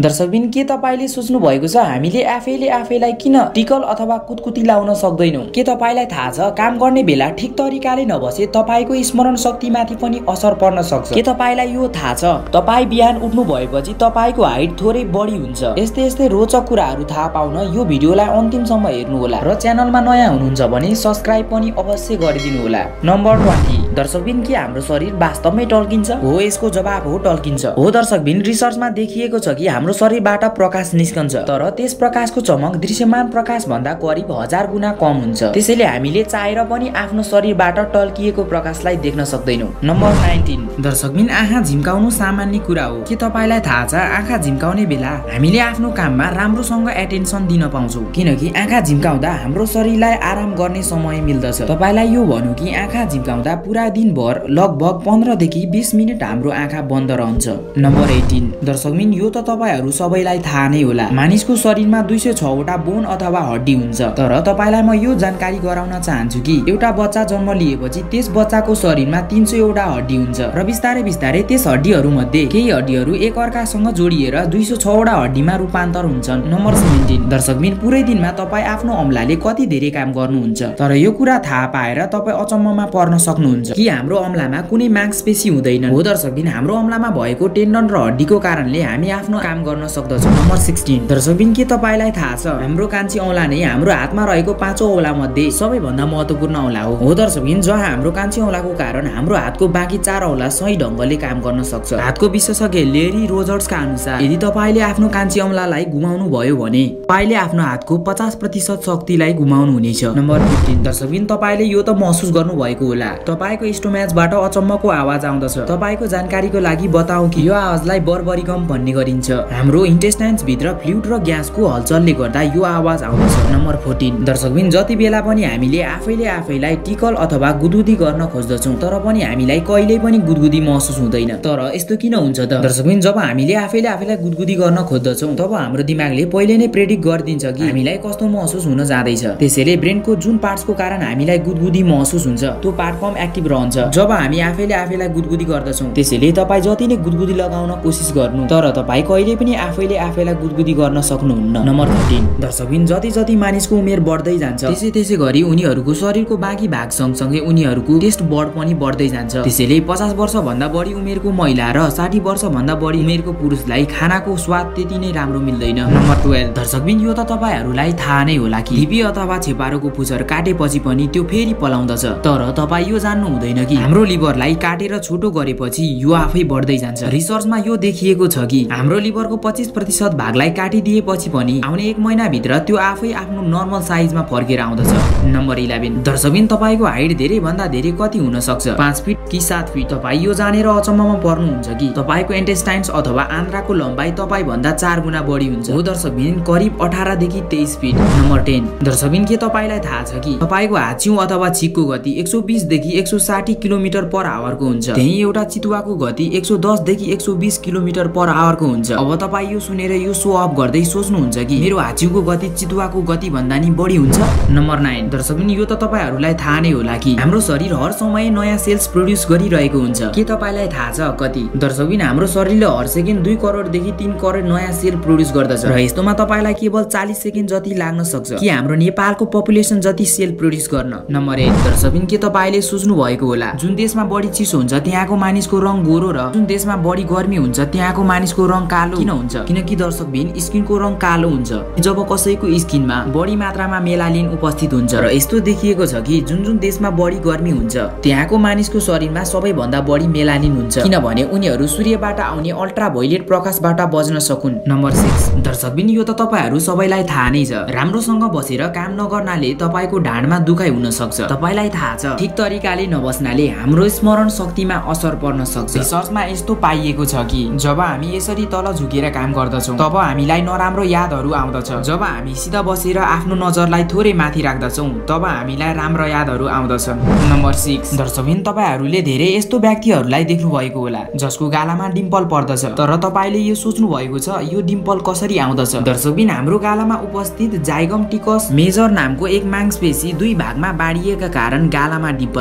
दर्शकबिन के तपाईले सोच्नु भएको छ हामीले आफैले आफैलाई किन टिकल अथवा कुतकुती लाउन सक्दैनौं? के तपाईलाई थाहा छ काम गर्ने बेला ठीक तरिकाले नबसे तपाईको स्मरण शक्तिमाथि पनि असर पर्न सक्छ? के तपाईलाई यो थाहा छ तपाई बिहान उठ्नु भएपछि तपाईको हाइट थोरै बढी हुन्छ? यस्तै यस्तै रोचक कुराहरू थाहा पाउन यो भिडियोलाई अन्तिमसम्म हेर्नु होला र च्यानलमा नयाँ हुनुहुन्छ भने सब्स्क्राइब पनि अवश्य गरिदिनु होला। नम्बर 20 दर्शकबिन के हाम्रो शरीर वास्तवमै टल्किन्छ? हो, यसको जवाब हो टल्किन्छ। हो दर्शकबिन, रिसर्चमा देखिएको छ कि हाम्रो शरीरबाट प्रकाश निस्कन्छ, तर त्यस प्रकाशको चमक दृश्यमान प्रकाश भन्दा करिब 1000 गुणा कम हुन्छ। त्यसैले हामीले चाहेर पनि आफ्नो शरीरबाट टल्किएको प्रकाशलाई देख्न सक्दैनौं। नम्बर 19 दर्शकबिन आँखा झिम्काउनु सामान्य कुरा हो। के तपाईलाई थाहा छ आँखा झिम्काउने बेला हामीले आफ्नो काममा राम्रोसँग एटेन्सन दिन पाउँछौं, किनकि आँखा झिम्काउँदा हाम्रो शरीरलाई आराम गर्ने समय मिल्दछ। तपाईलाई यो भन्नु कि आँखा झिम्काउँदा पुरा दिनभर लगभग 15 देखि 20 मिनेट हाम्रो आँखा बन्द रहन्छ। नम्बर 18 दर्शकबिन यो त तपाईहरु सबैलाई थाहा नै होला, मानिसको शरीरमा 206 वटा बोन अथवा हड्डी हुन्छ। तर तपाईलाई म यो जानकारी गराउन चाहन्छु कि एउटा बच्चा जन्म लिएपछि त्यस बच्चाको शरीरमा 300 वटा हड्डी हुन्छ र बिस्तारै बिस्तारै त्यस हड्डीहरू मध्ये केही हड्डीहरू एक अर्कासँग जोडिएर 206 वटा हड्डीमा रूपान्तर हुन्छन्। नम्बर 17 दर्शकबिन पुरै दिनमा तपाई आफ्नो अम्लाले कति धेरै काम गर्नुहुन्छ? तर यो कुरा थाहा पाएर तपाई अचम्ममा पर्न सक्नुहुन्छ कि हाम्रो अम्लामा कुनै मांसपेशी हुँदैन। हो दर्शकबिन, हाम्रो अम्लामा भएको टेन्डन र हड्डीको कारणले हामी आफ्नो काम गर्न सक्दछौं। नम्बर 16 दर्शकबिन के तपाईलाई थाहा छ हाम्रो कान्छी औँला नै हाम्रो हातमा रहेको पाँचौं औँला मध्ये सबैभन्दा महत्त्वपूर्ण औँला हो? हो दर्शकबिन, जहाँ हाम्रो कान्छी औँलाको कारण हाम्रो हातको बाँकी 4 औँला सही ढंगले काम गर्न सक्छ। हातको विशेषज्ञ लेरी रोजर्सका अनुसार यदि तपाईले आफ्नो कान्छी औँलालाई गुमाउनु भयो भने तपाईले आफ्नो हातको 50% शक्तिलाई गुमाउनु हुनेछ। नम्बर 15 दर्शकबिन तपाईले यो त महसुस गर्नु भएको होला, तपाईको स्टोमेचबाट अचम्मको आवाज आउँदछ। तपाईको जानकारीको लागि बताऊ कि यो आवाजलाई बर्बरिकम भन्ने गरिन्छ। हाम्रो इन्टेस्टाइन्स भित्र फ्लुइड र ग्यासको हलचलले गर्दा यो आवाज आउँदछ। नम्बर 14 दर्शकबिन जति बेला पनि हामीले आफैले आफैलाई टिकल अथवा गुदगुदी गर्न खोज्दछौं, तर पनि हामीलाई कहिल्यै पनि गुदगुदी महसुस हुँदैन। तर यस्तो किन हुन्छ त दर्शकबिन? जब हामीले आफैले आफैलाई गुदगुदी गर्न खोज्दछौं तब हाम्रो दिमागले पहिले नै प्रेडिक्ट गरिदिन्छ कि हामीलाई कस्तो महसुस हुन जाँदैछ। त्यसैले ब्रेनको जुन पार्ट्सको कारण हामीलाई गुदगुदी महसुस हुन्छ त्यो पार्ट कम एक्टिभ रहन्छ जब हामी आफैले आफैलाई गुदगुदी गर्दछौं। त्यसैले तपाई जति नै गुदगुदी लगाउन कोसिस गर्नु, तर तपाई कहिले पनि आफैले आफैलाई गुदगुदी गर्न सक्नुहुन्न। नम्बर 13 दर्शकबिन जति जति मानिसको उमेर बढ्दै जान्छ त्यसै गरी उनीहरुको शरीरको बाँकी भाग सँगसँगै उनीहरुको टेस्ट बड पनि बढ्दै जान्छ। त्यसैले 50 वर्ष भन्दा बढी उमेरको महिला र 60 वर्ष भन्दा बढी उमेरको पुरुषलाई खानाको स्वाद त्यति नै राम्रो मिल्दैन। नम्बर 12 दर्शकबिन यो त तपाईहरुलाई थाहा नै होला कि लिपी अथवा छेपारोको पुच्छर काटेपछि पनि त्यो फेरि पलाउँदछ। तर तपाई यो जान्नु हुँदैन कि हाम्रो लिभरलाई काटेर छोटो गरेपछि यो आफै बढ्दै जान्छ। रिसर्चमा यो देखिएको छ कि हाम्रो लिभरको 25% भागलाई काटिदिएपछि पनि आउने 1 महिना भित्र त्यो आफै आफ्नो नर्मल साइजमा फर्केर आउँदछ। नम्बर 11 दर्शकबिन तपाईको हाइट धेरै भन्दा धेरै कति हुन सक्छ? 5 फिट कि 7 फिट? तपाई यो जानेर अचम्ममा पर्नुहुन्छ कि तपाईको इन्टेस्टाइन्स अथवा आन्द्राको लम्बाइ तपाई भन्दा 4 गुणा बढी हुन्छ। हो दर्शकबिन करिब 18 देखि 23 फिट। नम्बर 10 दर्शकबिन के तपाईलाई थाहा छ कि तपाईको हाच्छिउ अथवा छिकको गति 120 देखि 160 किलोमिटर पर आवरको हुन्छ? त्यही एउटा चितुवाको गति 110 देखि 120 किलोमिटर पर आवरको हुन्छ। अब तपाई यो सुनेर यो सो अफ गर्दै सोच्नुहुन्छ कि मेरो हाच्छिउको गति चितुवाको गति भन्दा नि बढी हुन्छ? नम्बर 9 दर्शकबिन यो त तपाईहरुलाई थाहा नै होला कि हाम्रो शरीर हर समय नयाँ सेल्स प्रोड्युस गरिरहेको हुन्छ। के तपाईलाई थाहा छ कति? दर्शकबिन हाम्रो शरीरले हर सेकेन्ड 2 करोड देखि 3 करोड नयाँ सेल प्रोड्युस गर्दछ र यस्तोमा तपाईलाई केवल 40 सेकेन्ड जति लाग्न सक्छ कि हाम्रो नेपालको पपुलेसन जति सेल प्रोड्युस गर्न। नम्बर 8 दर्शकबिन के तपाईले सोच्नु भएको होला जुन देशमा बढी चिसो हुन्छ त्यहाँको मानिसको रङ गोरो र जुन देशमा बढी गर्मी हुन्छ त्यहाँको मानिसको रङ कालो किन हुन्छ? किनकि दर्शकबिन स्किनको रङ कालो हुन्छ जब कसैको स्किनमा बढी मात्रामा मेलानिन उपस्थित हुन्छ। र यस्तो देखिएको छ कि जुन जुन देशमा बढी गर्मी हुन्छ त्यहाँको मानिसको शरीरमा सबैभन्दा बढी मेलानिन हुन्छ, किनभने उनीहरु सूर्यबाट आउने अल्ट्राभायोलेट प्रकाशबाट बच्न सकुन्। नम्बर 6 दर्शकबिन यो त तपाईहरु सबैलाई थाहा नै छ राम्रोसँग बसेर काम नगर्नाले तपाईको ढाडमा दुखाइ हुन सक्छ। तपाईलाई थाहा छ ठीक तरिकाले नबस्नाले हाम्रो स्मरण शक्तिमा असर पर्न सक्छ। रिसर्चमा यस्तो पाइएको छ कि जब हामी यसरी तल झुकेर काम गर्दछौं तब हामीलाई नराम्रो यादहरू आउँदछ। जब हामी सिधा बसेर आफ्नो नजरलाई थोरै माथि राख्दछौं तब हामीलाई राम्रो यादहरू आउँदछन्। नम्बर 6 दर्शकबिन तपाईहरुले धेरै यस्तो व्यक्तिहरुलाई देख्नु भएको होला जसको गालामा डिम्पल पर्दछ, तर तपाईले यो सोच्नु भएको छ यो डिम्पल कसरी आउँदछ? दर्शकबिन हाम्रो गालामा उपस्थित जाइगम टिकस मेजर नामको एक मांसपेशी 2 भागमा बाँडिएका कारण गालामा डिम्पल बस्दछ।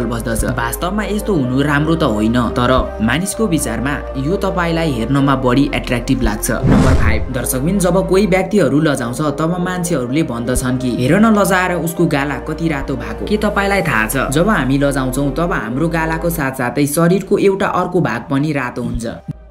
वास्तवमा यस्तो हुनु राम्रो त होइन, तर मानिसको विचारमा यो तपाईलाई हेर्नमा बढी एट्र्याक्टिभ लाग्छ। नम्बर 5, दर्शकबिन जब कोही व्यक्तिहरू लजाउँछ तब मान्छेहरूले भन्दछन् कि हेर न लजाएर उसको गाला कति रातो भएको। के तपाईलाई थाहा छ जब हामी लजाउँछौँ तब हाम्रो गालाको साथसाथै शरीरको एउटा अर्को भाग पनि रातो हुन्छ।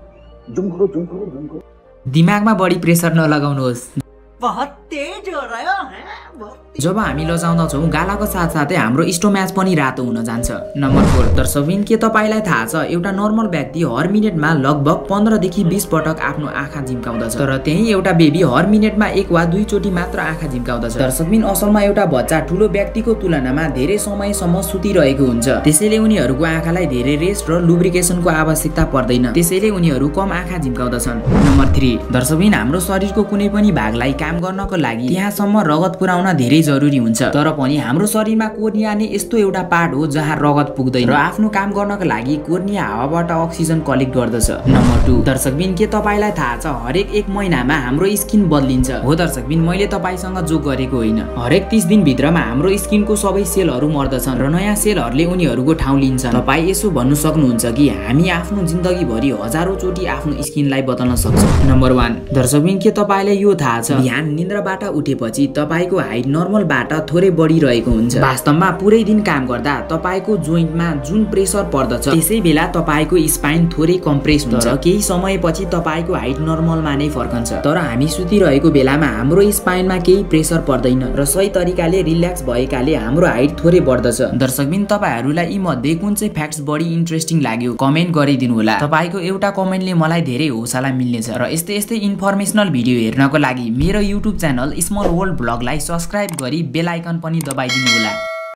दिमागमा बढी प्रेसर नलगाउनुहोस्, बहुत तेज हो रहा है। जब हामी लजाउँदछौँ गालाको साथसाथै हाम्रो स्टोम्याच पनि रातो हुन जान्छ। नम्बर 4, दर्शकबिन के तपाईलाई थाहा छ एउटा नर्मल व्यक्ति हर मिनेटमा लगभग 15 देखि 20 पटक आफ्नो आँखा झिम्काउँदछ, तर त्यही एउटा बेबी हर मिनेटमा 1 वा 2 चोटि मात्र आँखा झिम्काउँदछ। दर्शकबिन असलमा एउटा बच्चा ठुलो व्यक्तिको तुलनामा धेरै समयसम्म सुतिरहेको हुन्छ, त्यसैले उनीहरूको आँखालाई धेरै रेस्ट र लुब्रिकेसनको आवश्यकता पर्दैन, त्यसैले उनीहरू कम आँखा झिम्काउँदछन्। नम्बर 3, दर्शकबिन हाम्रो शरीरको कुनै पनि भागलाई काम गर्नको लागि त्यहाँसम्म रगत पुर्याउन धेरै जरुरी हुन्छ, तर पनि हाम्रो शरीरमा कोर्निया नै यस्तो एउटा पार्ट हो जहाँ रगत पुग्दैन र आफ्नो काम गर्नको लागि कोर्निया हावाबाट अक्सिजन कलेक्ट गर्दछ। नम्बर 2, दर्शकबिन के तपाईलाई थाहा छ हरेक 1 महिनामा हाम्रो स्किन बदलिन्छ? हो दर्शकबिन, मैले तपाईसँग जोक गरेको होइन। हरेक 30 दिन भित्रमा हाम्रो स्किनको सबै सेलहरू मर्दछन् र नयाँ सेलहरूले उनीहरूको ठाउँ लिन्छन्। तपाई यसो भन्नु सक्नुहुन्छ कि हामी आफ्नो जिन्दगीभरि हजारौं चोटि आफ्नो स्किनलाई बदल्न सक्छौँ। नम्बर 1, दर्शकबिन के तपाईलाई यो थाहा छ बिहान निन्द्राबाट उठेपछि तपाईको हाइट नर्मलबाट थोरै बढिरहेको हुन्छ। वास्तवमा पुरै दिन काम गर्दा तपाईको जोइन्टमा जुन प्रेसर पर्दछ त्यसै बेला तपाईको स्पाइन थोरै कम्प्रेस हुन्छ, केही समयपछि तपाईको हाइट नर्मलमा नै फर्कन्छ। तर हामी सुतिरहेको बेलामा हाम्रो स्पाइनमा केही प्रेसर पर्दैन र सही तरिकाले रिल्याक्स भएकाले हाम्रो हाइट थोरै बढ्दछ। दर्शकबिन तपाईहरुलाई यी मध्ये कुन चाहिँ फ्याक्ट्स बढी इन्ट्रेस्टिङ लाग्यो कमेन्ट गरिदिनु होला। तपाईको एउटा कमेन्टले मलाई धेरै हौसला मिल्नेछ र यस्तै इन्फर्मेसनल भिडियो हेर्नको लागि मेरो युट्युब च्यानल स्मल वर्ल्ड ब्लगलाई सब्स्क्राइब गरी बेल आइकन पनि दबाइदिनु होला।